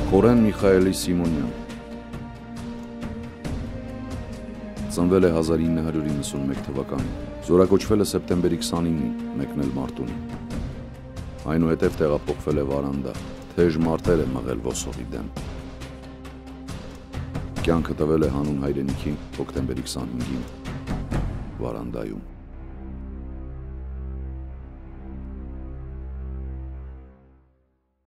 Խորեն Միխայելի Սիմոնյան ծնվել է 1991 թվականին, զորակոչվել է սեպտեմբերի 29-ին, մեկնել Մարտունին։ Այնուհետև տեղափոխվել է Վարանդա, թեժ մարտեր է մղել Ոսովի դեմ։ Կյանքը տվել է հանուն հայրենիքի հոկտեմբերի 25-ին Վարանդայում։